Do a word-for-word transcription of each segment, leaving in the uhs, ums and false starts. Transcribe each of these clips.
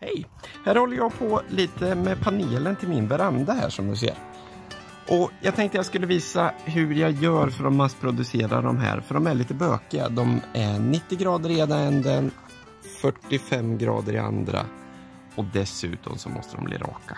Hej! Här håller jag på lite med panelen till min veranda här som du ser. Och jag tänkte jag skulle visa hur jag gör för att massproducera de här. För de är lite bökiga. De är nittio grader i ena änden, fyrtiofem grader i andra. Och dessutom så måste de bli raka.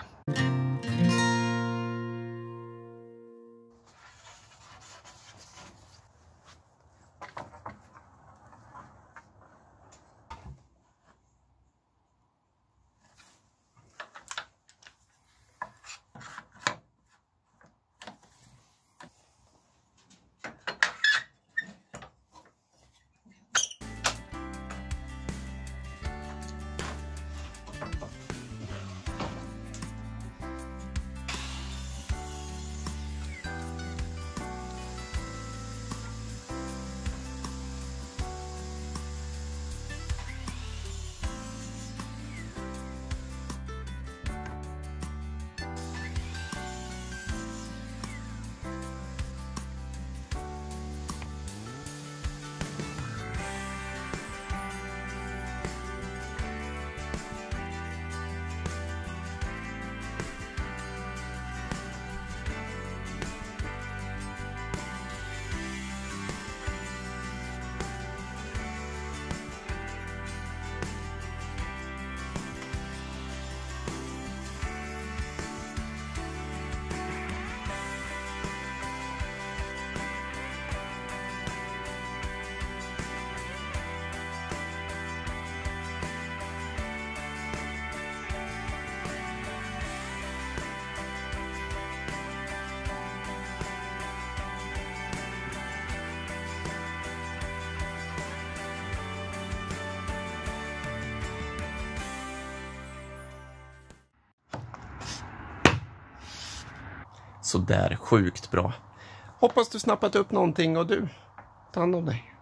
Så där, sjukt bra. Hoppas du snappat upp någonting och du, ta hand om dig.